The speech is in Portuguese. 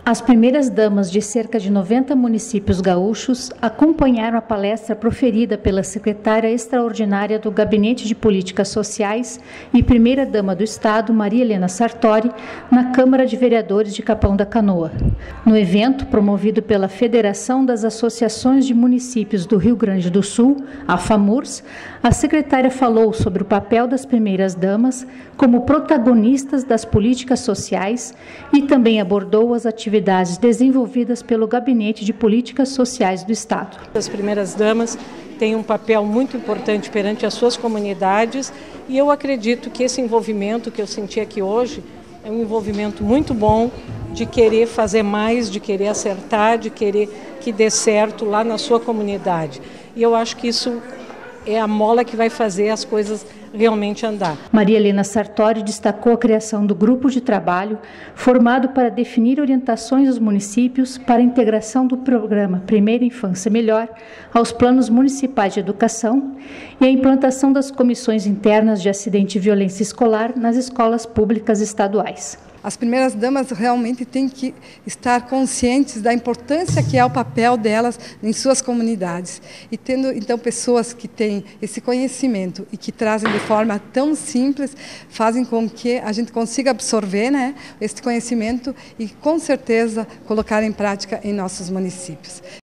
As primeiras damas de cerca de 90 municípios gaúchos acompanharam a palestra proferida pela secretária extraordinária do Gabinete de Políticas Sociais e primeira-dama do Estado, Maria Helena Sartori, na Câmara de Vereadores de Capão da Canoa. No evento, promovido pela Federação das Associações de Municípios do Rio Grande do Sul, a FAMURS, a secretária falou sobre o papel das primeiras-damas como protagonistas das políticas sociais e também abordou as atividades desenvolvidas pelo Gabinete de Políticas Sociais do Estado. As primeiras-damas têm um papel muito importante perante as suas comunidades e eu acredito que esse envolvimento que eu senti aqui hoje é um envolvimento muito bom de querer fazer mais, de querer acertar, de querer que dê certo lá na sua comunidade. E eu acho que isso é a mola que vai fazer as coisas realmente andar. Maria Helena Sartori destacou a criação do grupo de trabalho formado para definir orientações aos municípios para a integração do programa Primeira Infância Melhor aos planos municipais de educação e a implantação das comissões internas de acidente e violência escolar nas escolas públicas estaduais. As primeiras damas realmente têm que estar conscientes da importância que é o papel delas em suas comunidades. E tendo então pessoas que têm esse conhecimento e que trazem de forma tão simples, fazem com que a gente consiga absorver, esse conhecimento e com certeza colocar em prática em nossos municípios.